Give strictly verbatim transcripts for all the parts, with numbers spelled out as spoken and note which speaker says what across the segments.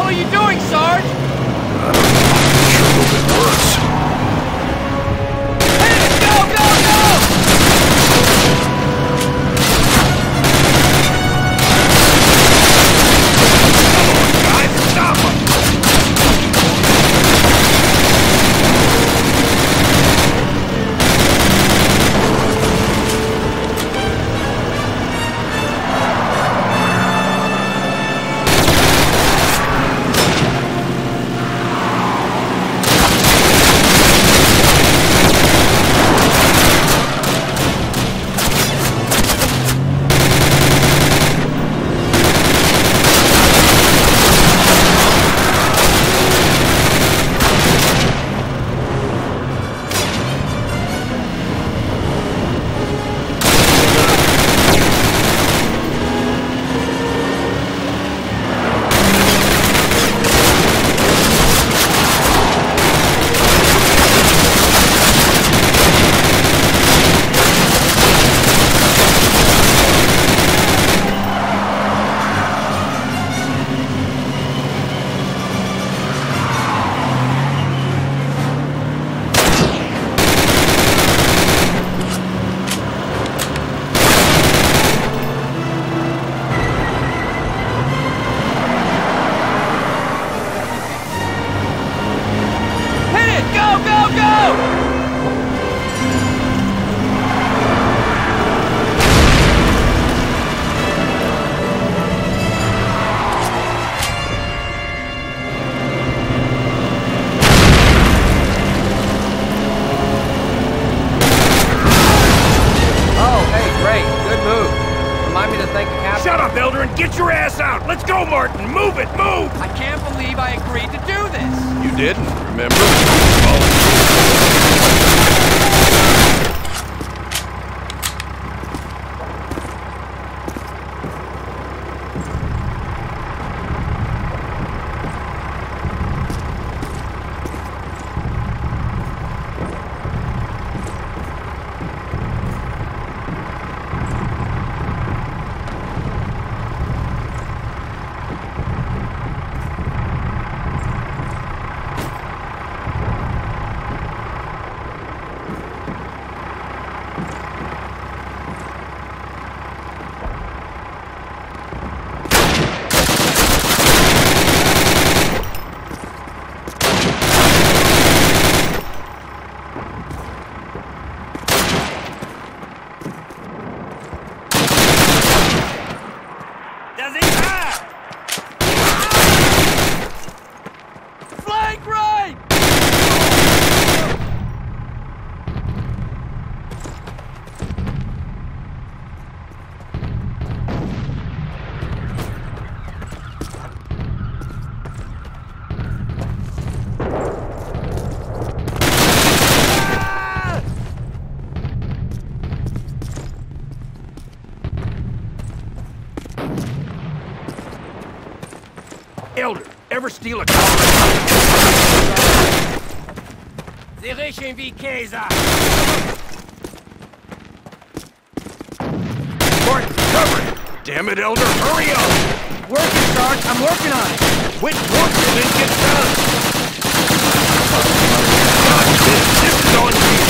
Speaker 1: are you doing, Sarge?
Speaker 2: I don't know. Sure could have been worse.
Speaker 1: Hey, go, go, go!
Speaker 2: Guys, stop them!
Speaker 3: Shut up, Elder, and get your ass out! Let's go, Martin! Move it, move!
Speaker 1: I can't believe I agreed to do this!
Speaker 2: You didn't, remember?
Speaker 3: Elder, ever steal a car?
Speaker 1: Sie riechen wie Käse!
Speaker 3: Martin, cover it! Damn it, Elder, hurry up!
Speaker 1: Working, Sarge, I'm working on it!
Speaker 3: Quit working and get done! God, this, this is on you!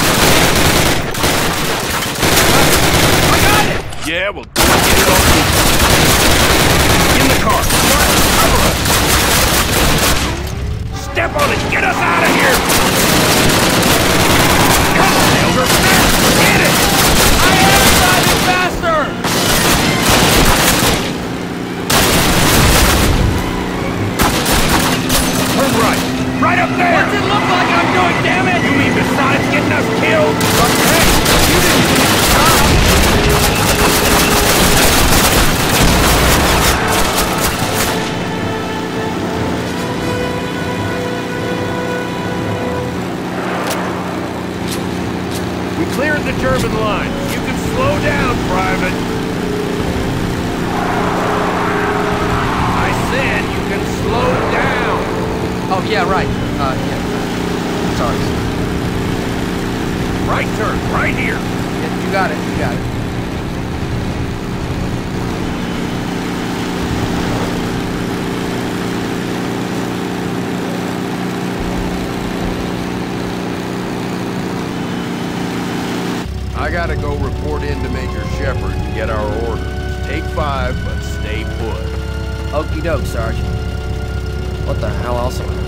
Speaker 1: I got it!
Speaker 3: Yeah, well, get it on you. In the car. Martin, cover us! Step on it! Get us out of here! Come on, Elder! Get it!
Speaker 1: I am driving faster!
Speaker 3: Turn right! Right up there!
Speaker 1: What's it look like I'm doing, damn it?
Speaker 3: You mean besides getting us killed?
Speaker 1: Okay, you didn't do your job!
Speaker 3: Cleared the German lines. You can slow down, Private. I said you can slow down.
Speaker 1: Oh, yeah, right. Uh, yeah. Sorry.
Speaker 3: Right turn, right here.
Speaker 1: Yeah, you got it, you got it.
Speaker 2: gotta go report in to Major Shepard and get our orders. Take five, but stay put.
Speaker 1: Okie doke, Sergeant. What the hell else am I